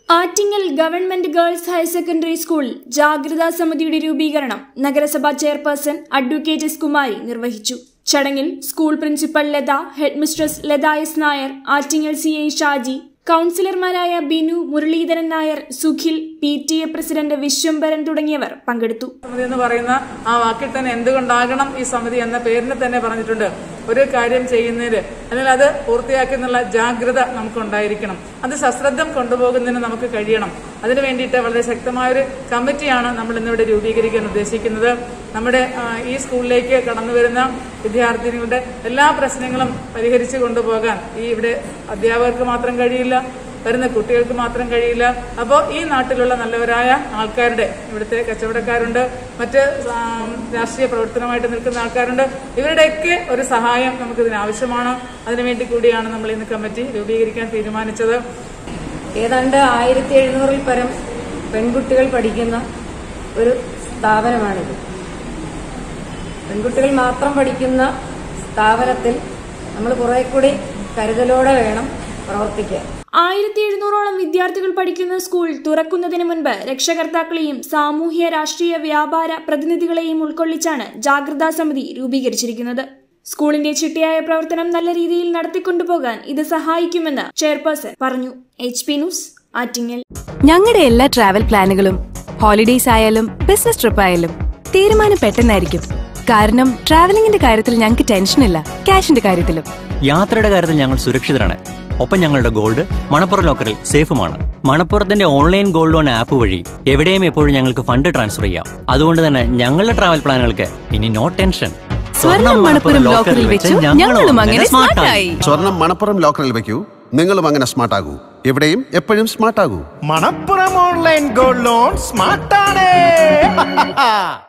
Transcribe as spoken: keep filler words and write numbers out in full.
Attingal government girls higher secondary school ജാഗ്രതാ സമിതിയുടെ രൂപീകരണം നഗരസഭാ ചെയർപേഴ്സൺ അഡ്വക്കേറ്റ് എസ് കുമാരി നിർവഹിച്ചു. ചടങ്ങിൽ school principal Latha, head mistress Latha S Nair, Attingal C I Shaji, കൌൺസിലർമാരായ Binu, Muraleedharan Nair, Sukhil, P T A president Viswambharan തുടങ്ങിയവർ പങ്കെടുത്തു. സമിതി എന്ന് പറയുന്ന ആ വാക്കിൽ തന്നെ എന്തുകൊണ്ടാകണം ഈ സമിതി എന്ന പേരിന് തന്നെ പറഞ്ഞിട്ടുണ്ട്. ഒരു കാര്യം ചെയ്യുന്നതിന് അല്ലെങ്കിൽ അത് പൂർത്തിയാക്കുന്നുള്ള ജാഗ്രത നമുക്കുണ്ടായിരിക്കണം. അത് സശ്രദ്ധം കൊണ്ടുപോകുന്നതിന് നമുക്ക് കഴിയണം. അതിനു വേണ്ടിയിട്ട് വളരെ ശക്തമായൊരു കമ്മിറ്റിയാണ് നമ്മൾ ഇന്നിവിടെ രൂപീകരിക്കാൻ ഉദ്ദേശിക്കുന്നത്. നമ്മുടെ ഈ സ്കൂളിലേക്ക് കടന്നു വരുന്ന വിദ്യാർത്ഥിനികളുടെ എല്ലാ പ്രശ്നങ്ങളും പരിഹരിച്ചു കൊണ്ടുപോകാൻ ഈ ഇവിടെ അധ്യാപകർക്ക് മാത്രം കഴിയില്ല, വരുന്ന കുട്ടികൾക്ക് മാത്രം കഴിയില്ല. അപ്പോൾ ഈ നാട്ടിലുള്ള നല്ലവരായ ആൾക്കാരുടെ, ഇവിടുത്തെ കച്ചവടക്കാരുണ്ട്, മറ്റ് രാഷ്ട്രീയ പ്രവർത്തനമായിട്ട് നിൽക്കുന്ന ആൾക്കാരുണ്ട്, ഇവരുടെയൊക്കെ ഒരു സഹായം നമുക്കിതിന് ആവശ്യമാണ്. അതിനുവേണ്ടി കൂടിയാണ് നമ്മൾ ഇന്ന് കമ്മിറ്റി രൂപീകരിക്കാൻ തീരുമാനിച്ചത്. ഏതാണ്ട് ആയിരത്തി എഴുന്നൂറിൽ പരം പെൺകുട്ടികൾ പഠിക്കുന്ന ഒരു സ്ഥാപനമാണിത്. പെൺകുട്ടികൾ മാത്രം പഠിക്കുന്ന സ്ഥാപനത്തിൽ നമ്മൾ കുറെ കൂടി കരുതലോടെ വേണം പ്രവർത്തിക്കാൻ. ആയിരത്തി എഴുന്നൂറോളം വിദ്യാർത്ഥികൾ പഠിക്കുന്ന സ്കൂൾ തുറക്കുന്നതിന് മുൻപ് രക്ഷകർത്താക്കളെയും സാമൂഹ്യ രാഷ്ട്രീയ വ്യാപാര പ്രതിനിധികളെയും ഉൾക്കൊള്ളിച്ചാണ് ജാഗ്രതാ സമിതി രൂപീകരിച്ചിരിക്കുന്നത്. സ്കൂളിന്റെ ചിട്ടയായ പ്രവർത്തനം നല്ല രീതിയിൽ നടത്തിക്കൊണ്ടുപോകാൻ ഇത് സഹായിക്കുമെന്ന് ചെയർപേഴ്സൺ പറഞ്ഞു. H P news, Attingal. ഞങ്ങളുടെ എല്ലാ ട്രാവൽ പ്ലാനുകളും ഹോളിഡേയ്സ് ആയാലും ബിസിനസ് ട്രിപ്പ് ആയാലും തീരുമാനം പെട്ടെന്നായിരിക്കും. കാരണം ട്രാവലിംഗിന്റെ കാര്യത്തിൽ ഞങ്ങൾക്ക് ടെൻഷനില്ല, ക്യാഷിന്റെ കാര്യത്തിലും. യാത്രയുടെ കാര്യത്തിൽ ഞങ്ങൾ സുരക്ഷിതരാണ്. ഒപ്പം ഞങ്ങളുടെ ഗോൾഡ് മണപ്പുറം ലോക്കറിൽ സേഫുമാണ്. മണപ്പുറത്തിന്റെ ഓൺലൈൻ ഗോൾഡ് ലോൺ ആപ്പ് വഴി എവിടെയും എപ്പോഴും ഞങ്ങൾക്ക് ഫണ്ട് ട്രാൻസ്ഫർ ചെയ്യാം. അതുകൊണ്ട് തന്നെ ഞങ്ങളുടെ ട്രാവൽ പ്ലാനുകൾക്ക് ഇനി നോ ടെൻഷൻ. സ്വർണം മണപ്പുറം ലോക്കറിൽ വെച്ചു ഞങ്ങളും അങ്ങനെ സ്മാർട്ടായി. സ്വർണം മണപ്പുറം ലോക്കറിൽ വെക്കൂ, നിങ്ങളും അങ്ങനെ സ്മാർട്ട് ആകൂ. എവിടെയും എപ്പോഴും സ്മാർട്ട് ആകൂ. Manappuram online gold loan സ്മാർട്ടാണ്.